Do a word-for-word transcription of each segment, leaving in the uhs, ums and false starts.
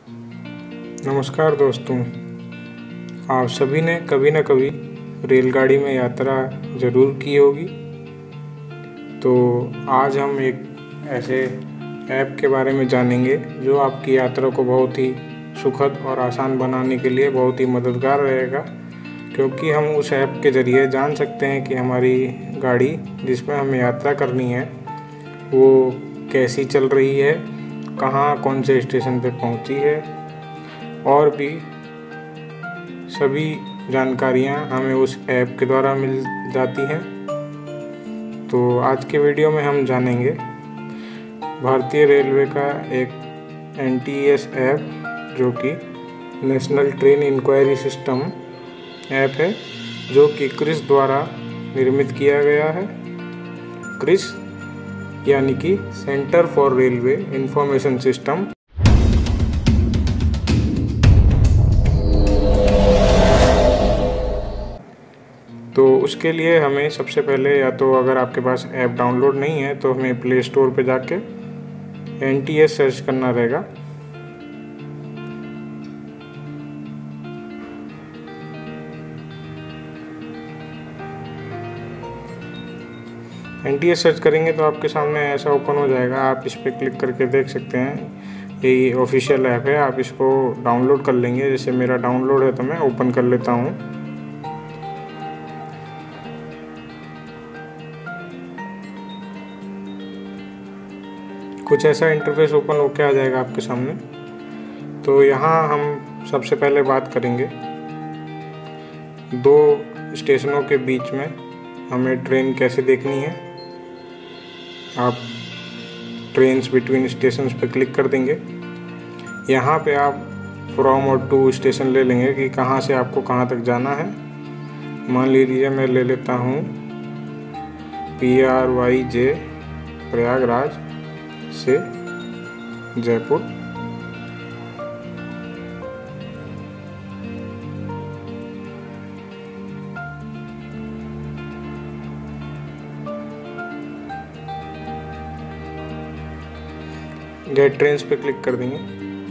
नमस्कार दोस्तों, आप सभी ने कभी न कभी रेलगाड़ी में यात्रा ज़रूर की होगी। तो आज हम एक ऐसे ऐप के बारे में जानेंगे जो आपकी यात्रा को बहुत ही सुखद और आसान बनाने के लिए बहुत ही मददगार रहेगा, क्योंकि हम उस ऐप के ज़रिए जान सकते हैं कि हमारी गाड़ी जिसमें हमें यात्रा करनी है वो कैसी चल रही है, कहाँ कौन से स्टेशन पर पहुंची है और भी सभी जानकारियाँ हमें उस ऐप के द्वारा मिल जाती हैं। तो आज के वीडियो में हम जानेंगे भारतीय रेलवे का एक एन टी एस ऐप जो कि national train enquiry system app है, जो कि क्रिस द्वारा निर्मित किया गया है। क्रिस यानी कि centre for railway information system. तो उसके लिए हमें सबसे पहले, या तो अगर आपके पास ऐप डाउनलोड नहीं है तो हमें प्ले स्टोर पे जाके एन टी एस सर्च करना रहेगा। एन टी एस सर्च करेंगे तो आपके सामने ऐसा ओपन हो जाएगा। आप इस पर क्लिक करके देख सकते हैं ये ऑफिशियल ऐप है, आप इसको डाउनलोड कर लेंगे। जैसे मेरा डाउनलोड है तो मैं ओपन कर लेता हूँ। कुछ ऐसा इंटरफेस ओपन होकर आ जाएगा आपके सामने। तो यहाँ हम सबसे पहले बात करेंगे दो स्टेशनों के बीच में हमें ट्रेन कैसे देखनी है। आप ट्रेन्स बिटवीन स्टेशंस पे क्लिक कर देंगे। यहाँ पे आप फ्रॉम और टू स्टेशन ले लेंगे कि कहाँ से आपको कहाँ तक जाना है। मान लीजिए मैं ले लेता हूँ P R Y J Prayagraj से जयपुर। गेट ट्रेन्स पे क्लिक कर देंगे।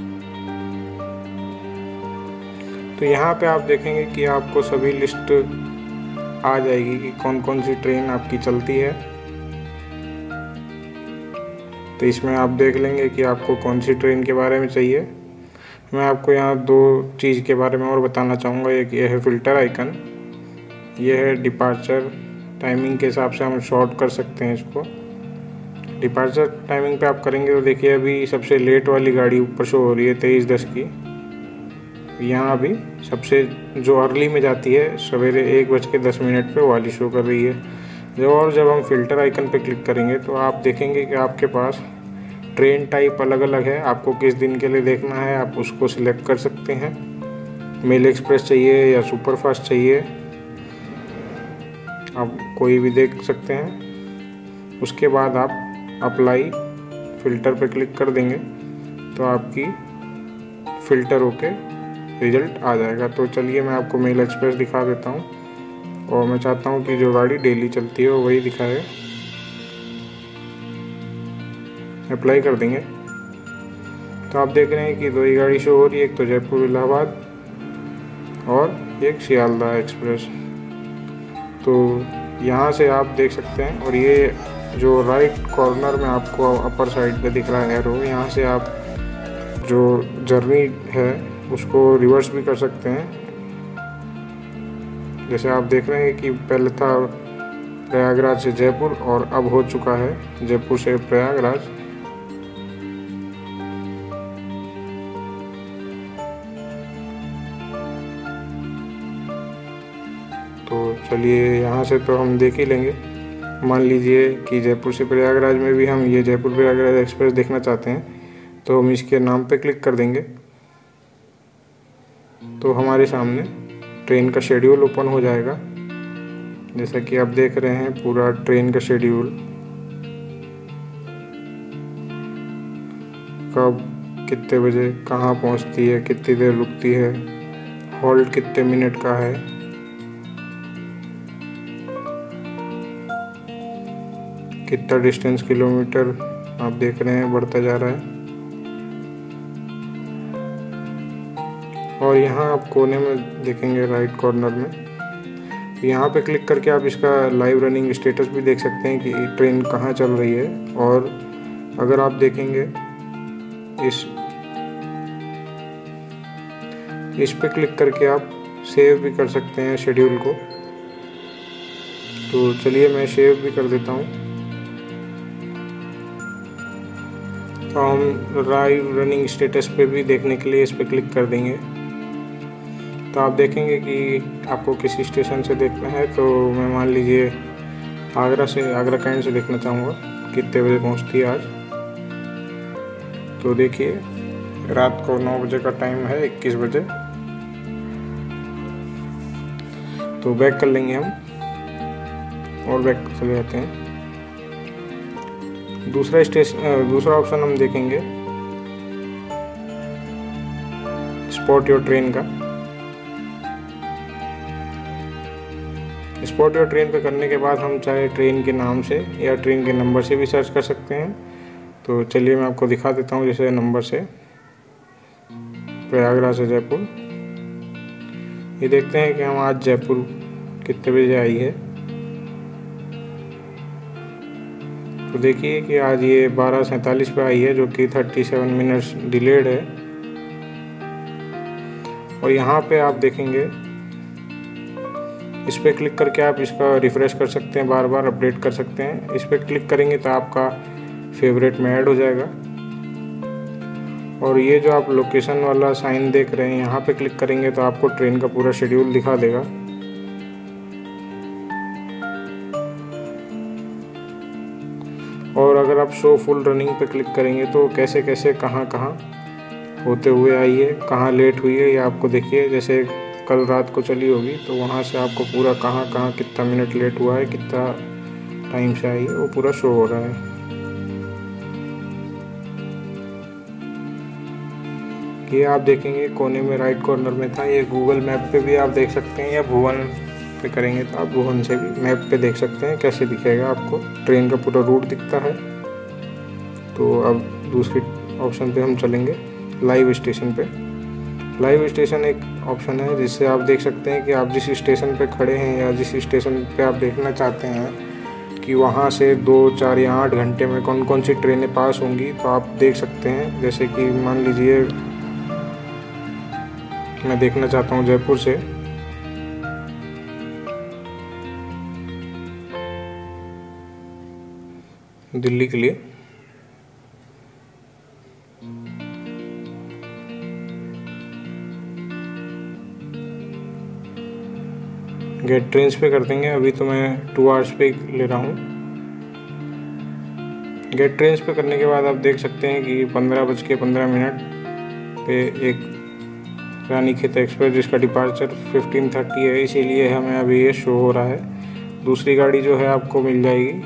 तो यहाँ पे आप देखेंगे कि आपको सभी लिस्ट आ जाएगी कि कौन कौन सी ट्रेन आपकी चलती है। तो इसमें आप देख लेंगे कि आपको कौन सी ट्रेन के बारे में चाहिए। मैं आपको यहाँ दो चीज़ के बारे में और बताना चाहूँगा। एक ये है फ़िल्टर आइकन, ये है डिपार्चर टाइमिंग के हिसाब से हम शॉर्ट कर सकते हैं इसको। डिपार्चर टाइमिंग पे आप करेंगे तो देखिए अभी सबसे लेट वाली गाड़ी ऊपर शो हो रही है तेईस दस की। यहाँ अभी सबसे जो अर्ली में जाती है सवेरे एक बज के दस मिनट पर वाली शो कर रही है। जो और जब हम फ़िल्टर आइकन पे क्लिक करेंगे तो आप देखेंगे कि आपके पास ट्रेन टाइप अलग अलग है। आपको किस दिन के लिए देखना है आप उसको सिलेक्ट कर सकते हैं। मेल एक्सप्रेस चाहिए या सुपर फास्ट चाहिए, आप कोई भी देख सकते हैं। उसके बाद आप अप्लाई फ़िल्टर पे क्लिक कर देंगे तो आपकी फ़िल्टर होके रिज़ल्ट आ जाएगा। तो चलिए मैं आपको मेल एक्सप्रेस दिखा देता हूँ और मैं चाहता हूँ कि जो गाड़ी डेली चलती है वही दिखाए। अप्लाई कर देंगे तो आप देख रहे हैं कि दो ही गाड़ी शो हो रही है, एक तो जयपुर इलाहाबाद और एक सियालदह एक्सप्रेस। तो यहाँ से आप देख सकते हैं। और ये जो राइट कॉर्नर में आपको अपर साइड पे दिख रहा है एरो, यहाँ से आप जो जर्नी है उसको रिवर्स भी कर सकते हैं। जैसे आप देख रहे हैं कि पहले था प्रयागराज से जयपुर और अब हो चुका है जयपुर से प्रयागराज। तो चलिए यहाँ से तो हम देख ही लेंगे। मान लीजिए कि जयपुर से प्रयागराज में भी हम ये जयपुर प्रयागराज एक्सप्रेस देखना चाहते हैं तो हम इसके नाम पे क्लिक कर देंगे। तो हमारे सामने ट्रेन का शेड्यूल ओपन हो जाएगा। जैसा कि आप देख रहे हैं पूरा ट्रेन का शेड्यूल, कब कितने बजे कहाँ पहुँचती है, कितनी देर रुकती है, हॉल्ट कितने मिनट का है, कितना डिस्टेंस किलोमीटर आप देख रहे हैं बढ़ता जा रहा है। और यहाँ आप कोने में देखेंगे राइट कॉर्नर में, यहाँ पे क्लिक करके आप इसका लाइव रनिंग स्टेटस भी देख सकते हैं कि ट्रेन कहाँ चल रही है। और अगर आप देखेंगे इस इस पे क्लिक करके आप सेव भी कर सकते हैं शेड्यूल को। तो चलिए मैं सेव भी कर देता हूँ। तो हम लाइव रनिंग स्टेटस पे भी देखने के लिए इस पे क्लिक कर देंगे। तो आप देखेंगे कि आपको किस स्टेशन से देखना है। तो मैं मान लीजिए आगरा से आगरा कैंट से देखना चाहूँगा कितने बजे पहुँचती है आज। तो देखिए रात को नौ बजे का टाइम है, इक्कीस बजे। तो बैक कर लेंगे हम और बैक चले जाते हैं। दूसरा स्टेशन दूसरा ऑप्शन हम देखेंगे स्पॉट योर ट्रेन का। स्पॉट योर ट्रेन पे करने के बाद हम चाहे ट्रेन के नाम से या ट्रेन के नंबर से भी सर्च कर सकते हैं। तो चलिए मैं आपको दिखा देता हूँ। जैसे नंबर से प्रयागराज से जयपुर, ये देखते हैं कि हम आज जयपुर कितने बजे आई है। तो देखिए कि आज ये बारह सैंतालीस पे आई है, जो कि सैंतीस मिनट्स डिलेड है। और यहाँ पे आप देखेंगे इस पर क्लिक करके आप इसका रिफ़्रेश कर सकते हैं, बार बार अपडेट कर सकते हैं। इस पर क्लिक करेंगे तो आपका फेवरेट में ऐड हो जाएगा। और ये जो आप लोकेशन वाला साइन देख रहे हैं, यहाँ पे क्लिक करेंगे तो आपको ट्रेन का पूरा शेड्यूल दिखा देगा। और अगर आप शो फुल रनिंग पे क्लिक करेंगे तो कैसे कैसे कहाँ कहाँ होते हुए आई है, कहाँ लेट हुई है, ये आपको देखिए। जैसे कल रात को चली होगी तो वहाँ से आपको पूरा कहाँ कहाँ कितना मिनट लेट हुआ है, कितना टाइम से आई है, वो पूरा शो हो रहा है। ये आप देखेंगे कोने में राइट कॉर्नर में था। ये गूगल मैप पे भी आप देख सकते हैं, या भुवन पे करेंगे तो आप भुवन से भी मैप पे देख सकते हैं कैसे दिखेगा आपको। ट्रेन का पूरा रूट दिखता है। तो अब दूसरी ऑप्शन पे हम चलेंगे, लाइव स्टेशन पे। लाइव स्टेशन एक ऑप्शन है जिससे आप देख सकते हैं कि आप जिस स्टेशन पे खड़े हैं या जिस स्टेशन पे आप देखना चाहते हैं कि वहाँ से दो चार या आठ घंटे में कौन कौन सी ट्रेनें पास होंगी, तो आप देख सकते हैं। जैसे कि मान लीजिए मैं देखना चाहता हूँ जयपुर से, दिल्ली के लिए। गेट ट्रेन्स पे कर देंगे। अभी तो मैं टू आवर्स पे ले रहा हूँ। गेट ट्रेन्स पे करने के बाद आप देख सकते हैं कि पंद्रह बज के पंद्रह मिनट पे एक रानीखेत एक्सप्रेस जिसका डिपार्चर फिफ्टीन थर्टी है, इसीलिए हमें अभी ये शो हो रहा है। दूसरी गाड़ी जो है आपको मिल जाएगी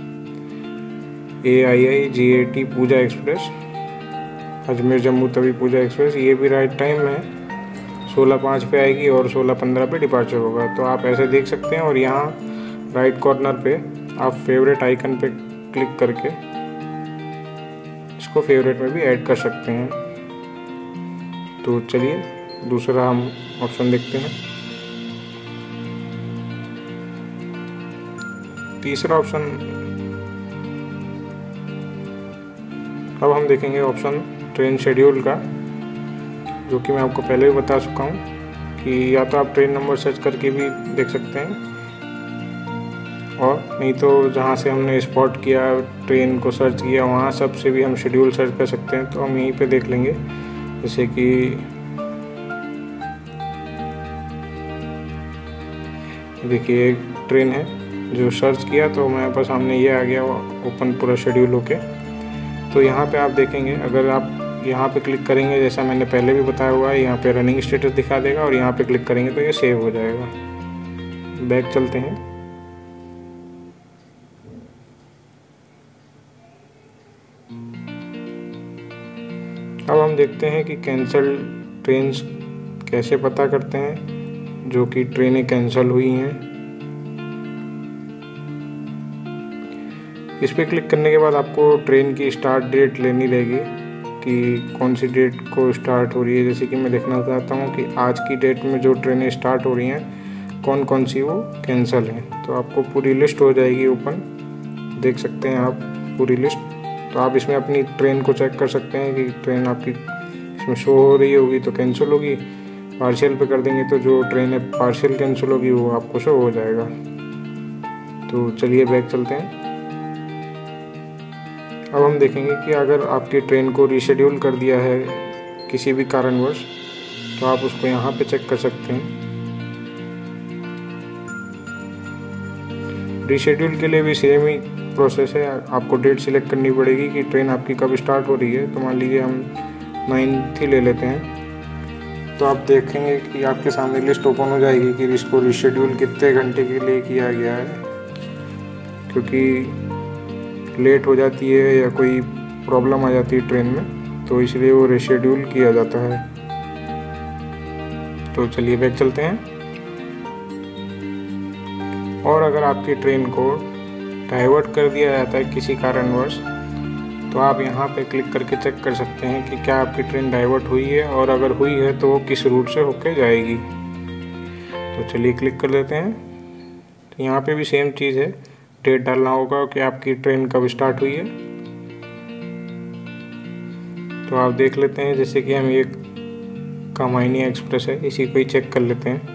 A I I G A T Pooja express, Ajmer Jammu Tawi Pooja express. ये भी राइट टाइम में सोलह पाँच पे आएगी और सोलह पंद्रह पे डिपार्चर होगा। तो आप ऐसे देख सकते हैं। और यहाँ राइट कॉर्नर पे आप फेवरेट आइकन पे क्लिक करके इसको फेवरेट में भी ऐड कर सकते हैं। तो चलिए दूसरा हम ऑप्शन देखते हैं। तीसरा ऑप्शन अब हम देखेंगे ऑप्शन ट्रेन शेड्यूल का, जो कि मैं आपको पहले भी बता चुका हूँ कि या तो आप ट्रेन नंबर सर्च करके भी देख सकते हैं, और नहीं तो जहाँ से हमने स्पॉट किया ट्रेन को सर्च किया वहाँ सब से भी हम शेड्यूल सर्च कर सकते हैं। तो हम यहीं पे देख लेंगे। जैसे कि देखिए एक ट्रेन है जो सर्च किया तो मेरे पास सामने ये आ गया ओपन पूरा शेड्यूल होके। तो यहाँ पे आप देखेंगे, अगर आप यहाँ पे क्लिक करेंगे जैसा मैंने पहले भी बताया हुआ है, यहाँ पे रनिंग स्टेटस दिखा देगा और यहाँ पे क्लिक करेंगे तो ये सेव हो जाएगा। बैक चलते हैं। अब हम देखते हैं कि कैंसल ट्रेन्स कैसे पता करते हैं जो कि ट्रेनें कैंसिल हुई हैं। इस पर क्लिक करने के बाद आपको ट्रेन की स्टार्ट डेट लेनी रहेगी कि कौन सी डेट को स्टार्ट हो रही है। जैसे कि मैं देखना चाहता हूँ कि आज की डेट में जो ट्रेनें स्टार्ट हो रही हैं कौन कौन सी वो कैंसिल हैं। तो आपको पूरी लिस्ट हो जाएगी ओपन, देख सकते हैं आप पूरी लिस्ट। तो आप इसमें अपनी ट्रेन को चेक कर सकते हैं कि ट्रेन आपकी इसमें शो हो रही होगी तो कैंसिल होगी, पार्शियल पे कर देंगे तो जो ट्रेन है पार्शियल कैंसिल होगी वो आपको शो हो जाएगा। तो चलिए बैक चलते हैं। अब हम देखेंगे कि अगर आपकी ट्रेन को रीशेड्यूल कर दिया है किसी भी कारणवश तो आप उसको यहाँ पे चेक कर सकते हैं। रीशेड्यूल के लिए भी सेम ही प्रोसेस है, आपको डेट सिलेक्ट करनी पड़ेगी कि ट्रेन आपकी कब स्टार्ट हो रही है। तो मान लीजिए हम नाइन्थ ही ले लेते हैं। तो आप देखेंगे कि आपके सामने लिस्ट ओपन हो जाएगी कि इसको रीशेड्यूल कितने घंटे के लिए किया गया है, क्योंकि लेट हो जाती है या कोई प्रॉब्लम आ जाती है ट्रेन में तो इसलिए वो रीशेड्यूल किया जाता है। तो चलिए बैक चलते हैं। और अगर आपकी ट्रेन को डाइवर्ट कर दिया जाता है किसी कारणवश तो आप यहाँ पे क्लिक करके चेक कर सकते हैं कि क्या आपकी ट्रेन डाइवर्ट हुई है, और अगर हुई है तो वो किस रूट से होके जाएगी। तो चलिए क्लिक कर लेते हैं। तो यहाँ पे भी सेम चीज़ है, डेट डालना होगा कि आपकी ट्रेन कब स्टार्ट हुई है। तो आप देख लेते हैं, जैसे कि हम ये कामायनी एक्सप्रेस है, इसी को ही चेक कर लेते हैं।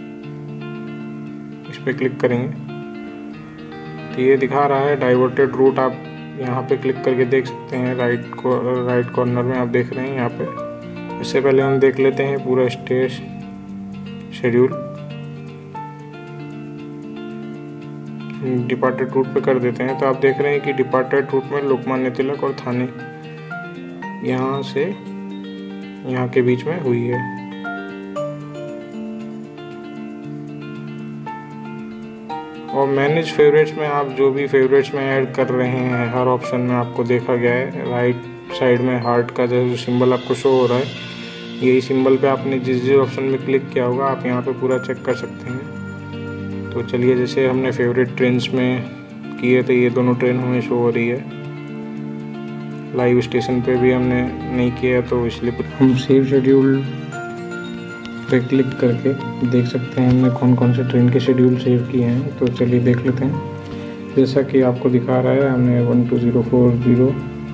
इस पर क्लिक करेंगे तो ये दिखा रहा है डाइवर्टेड रूट। आप यहाँ पे क्लिक करके देख सकते हैं, राइट को राइट कॉर्नर में आप देख रहे हैं यहाँ पे। इससे पहले हम देख लेते हैं पूरा स्टे शेड्यूल। डिपार्टेड रूट पे कर देते हैं। तो आप देख रहे हैं कि डिपार्टेड रूट में लोकमान्य तिलक और थाने यहाँ से यहाँ के बीच में हुई है। और मैनेज फेवरेट्स में आप जो भी फेवरेट्स में ऐड कर रहे हैं हर ऑप्शन में आपको देखा गया है। राइट साइड में हार्ट का जो सिंबल आपको शो हो रहा है, यही सिंबल पे आपने जिस जिस ऑप्शन में क्लिक किया होगा आप यहाँ पे पूरा चेक कर सकते हैं। तो चलिए, जैसे हमने फेवरेट ट्रेन्स में किए थे ये दोनों ट्रेन हमें शो हो रही है। लाइव स्टेशन पे भी हमने नहीं किया तो इसलिए हम सेव शेड्यूल पे क्लिक करके देख सकते हैं हमने कौन कौन से ट्रेन के शेड्यूल सेव किए हैं। तो चलिए देख लेते हैं। जैसा कि आपको दिखा रहा है हमने one two zero four zero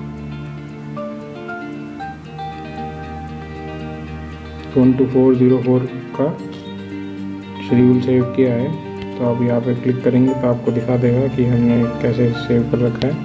one two four zero four का शेड्यूल सेव किया है। तो आप यहाँ पे क्लिक करेंगे तो आपको दिखा देगा कि हमने कैसे सेव कर रखा है।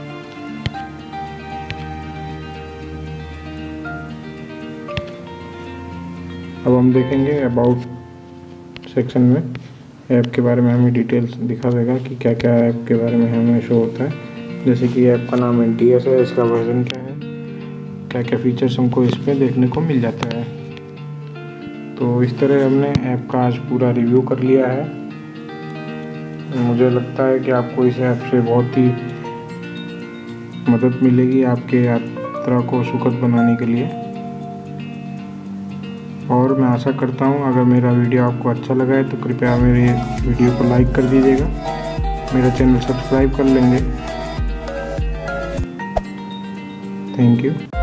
अब हम देखेंगे अबाउट सेक्शन में ऐप के बारे में हमें डिटेल्स दिखा देगा कि क्या क्या ऐप के बारे में हमें शो होता है। जैसे कि ऐप का नाम एन टी एस है, इसका वर्जन क्या है, क्या क्या फीचर्स हमको इस पर देखने को मिल जाता है। तो इस तरह हमने ऐप का आज पूरा रिव्यू कर लिया है। मुझे लगता है कि आपको इस ऐप से बहुत ही मदद मिलेगी आपके यात्रा को सुखद बनाने के लिए। और मैं आशा करता हूँ अगर मेरा वीडियो आपको अच्छा लगा है तो कृपया मेरे वीडियो को लाइक कर दीजिएगा, मेरा चैनल सब्सक्राइब कर लेंगे। Thank you.